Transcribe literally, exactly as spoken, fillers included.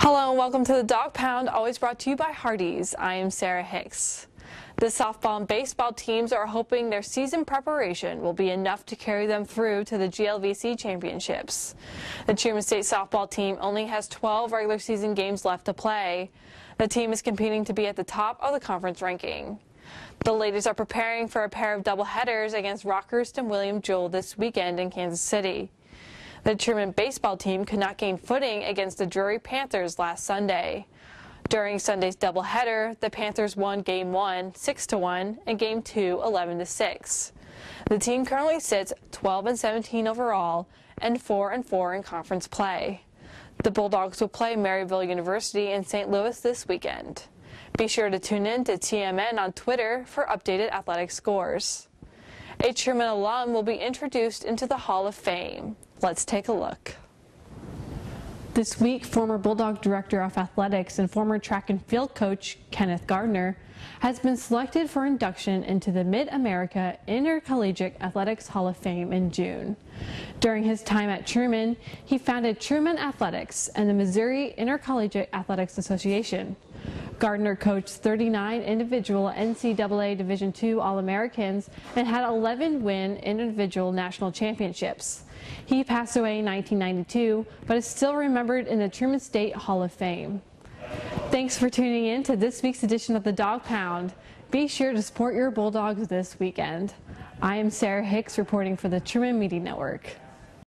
Hello and welcome to the Dog Pound, always brought to you by Hardee's. I am Sarah Hicks. The softball and baseball teams are hoping their season preparation will be enough to carry them through to the G L V C championships. The Truman State softball team only has twelve regular season games left to play. The team is competing to be at the top of the conference ranking. The ladies are preparing for a pair of doubleheaders against Rockhurst and William Jewell this weekend in Kansas City. The Truman baseball team could not gain footing against the Drury Panthers last Sunday. During Sunday's doubleheader, the Panthers won Game one six to one and Game two eleven to six. The team currently sits twelve and seventeen overall and four and four in conference play. The Bulldogs will play Maryville University in Saint Louis this weekend. Be sure to tune in to T M N on Twitter for updated athletic scores. A Truman alum will be introduced into the Hall of Fame. Let's take a look. This week, former Bulldog Director of Athletics and former track and field coach Kenneth Gardner has been selected for induction into the Mid-America Intercollegiate Athletics Hall of Fame in June. During his time at Truman, he founded Truman Athletics and the Missouri Intercollegiate Athletics Association. Gardner coached thirty-nine individual N C double A Division two All-Americans and had eleven win individual national championships. He passed away in nineteen ninety-two, but is still remembered in the Truman State Hall of Fame. Thanks for tuning in to this week's edition of the Dog Pound. Be sure to support your Bulldogs this weekend. I am Sarah Hicks reporting for the Truman Media Network.